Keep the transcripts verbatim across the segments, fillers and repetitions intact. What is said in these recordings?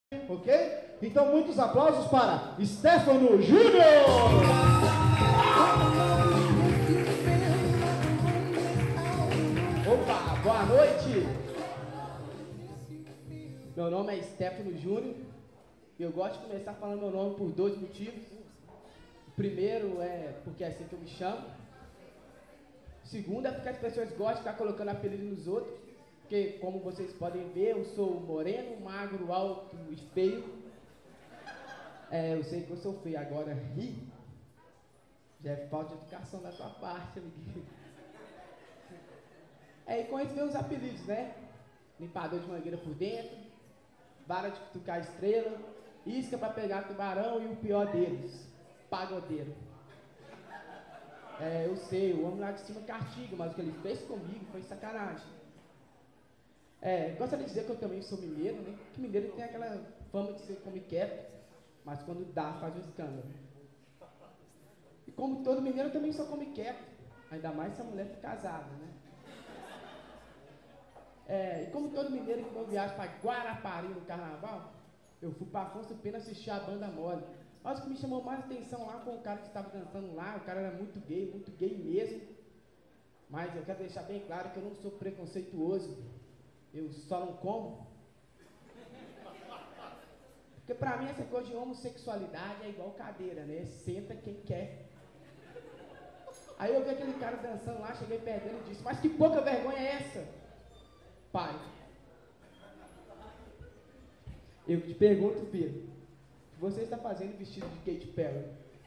Ok? Então, muitos aplausos para Stefano Júnior! Opa, boa noite! Meu nome é Stefano Júnior e eu gosto de começar falando meu nome por dois motivos. O primeiro é porque é assim que eu me chamo. O segundo é porque as pessoas gostam de ficar colocando apelido nos outros. Porque, como vocês podem ver, eu sou moreno, magro, alto e feio. É, eu sei que eu sou feio, agora ri. Já é falta de educação da tua parte, amiguinho. É, e com isso vem os apelidos, né? Limpador de mangueira por dentro, vara de cutucar estrela, isca pra pegar tubarão e o pior deles, pagodeiro. É, eu sei, o homem lá de cima castiga, mas o que ele fez comigo foi sacanagem. É, gostaria de dizer que eu também sou mineiro, né? Que mineiro tem aquela fama de ser come quieto, mas quando dá, faz um escândalo. E como todo mineiro, eu também sou come quieto, ainda mais se a mulher for casada, né? É, e como todo mineiro que eu viajo para Guarapari no carnaval, eu fui para Afonso Pena assistir a banda Mole. Mas o que me chamou mais atenção lá foi o cara que estava dançando lá, o cara era muito gay, muito gay mesmo. Mas eu quero deixar bem claro que eu não sou preconceituoso, eu só não como. Porque pra mim essa coisa de homossexualidade é igual cadeira, né? Senta quem quer. Aí eu vi aquele cara dançando lá, cheguei perto dele e disse, mas que pouca vergonha é essa? Pai, eu te pergunto, filho, o que você está fazendo vestido de Katy Perry?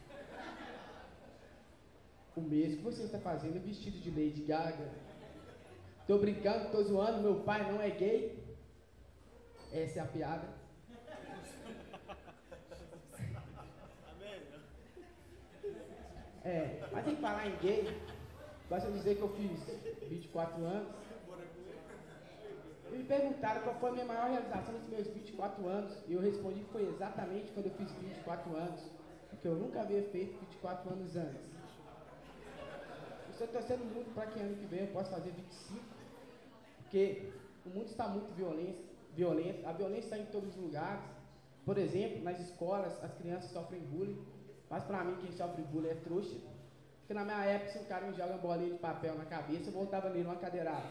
O mesmo que você está fazendo vestido de Lady Gaga? Tô brincando, tô zoando, meu pai não é gay. Essa é a piada. É, mas tem que falar em gay. Gosto de dizer que eu fiz vinte e quatro anos. E me perguntaram qual foi a minha maior realização nos meus vinte e quatro anos. E eu respondi que foi exatamente quando eu fiz vinte e quatro anos. Porque eu nunca havia feito vinte e quatro anos antes. Eu estou torcendo muito para que ano que vem eu possa fazer vinte e cinco. Porque o mundo está muito violento, violento. A violência está em todos os lugares. Por exemplo, nas escolas, as crianças sofrem bullying. Mas para mim, quem sofre bullying é trouxa. Porque na minha época, se um cara me joga uma bolinha de papel na cabeça, eu voltava nele uma cadeirada.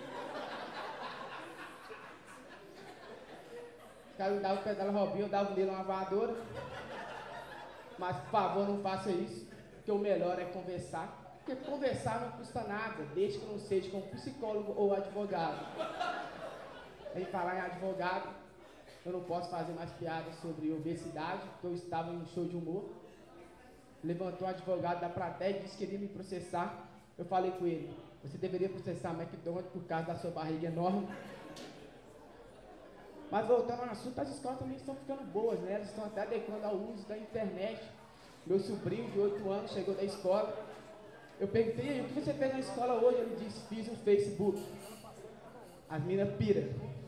O cara me dava o pedala Robinho, eu dava nele uma voadora. Mas, por favor, não faça isso, porque o melhor é conversar. Porque conversar não custa nada, desde que não seja com psicólogo ou advogado. Em falar em advogado, eu não posso fazer mais piadas sobre obesidade, porque eu estava em um show de humor. Levantou um advogado da plateia e disse que queria me processar. Eu falei com ele, você deveria processar a McDonald's por causa da sua barriga enorme. Mas voltando ao assunto, as escolas também estão ficando boas, né? Elas estão até adequando ao uso da internet. Meu sobrinho de oito anos chegou da escola. Eu perguntei, o que você fez na escola hoje? Ele disse, fiz um Facebook. As minas pira.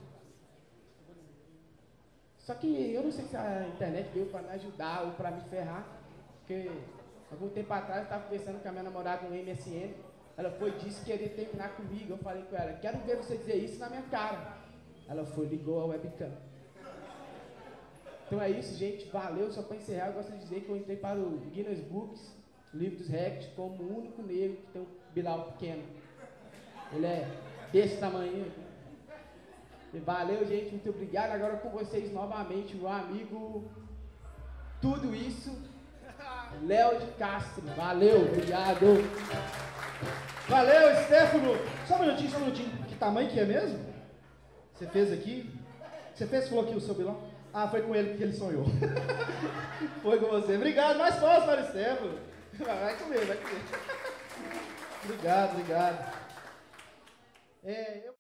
Só que eu não sei se a internet veio para me ajudar ou para me ferrar. Porque algum tempo atrás eu estava conversando com a minha namorada no M S N. Ela foi e disse que queria terminar comigo. Eu falei com ela, quero ver você dizer isso na minha cara. Ela foi, ligou a webcam. Então é isso, gente. Valeu. Só para encerrar, eu gostaria de dizer que eu entrei para o Guinness Books, livro dos recordes, como o único negro que tem um bilau pequeno. Ele é desse tamanho. E valeu, gente. Muito obrigado. Agora com vocês novamente, meu amigo. Tudo isso, Léo de Castro. Valeu, obrigado. Valeu, Stefano! Só um minutinho, só um minutinho. Que tamanho que é mesmo? Você fez aqui? Você fez, falou aqui o seu bilão? Ah, foi com ele que ele sonhou. Foi com você. Obrigado, mais força para o Stefano. Vai comer, vai comer. Obrigado, obrigado. É, eu...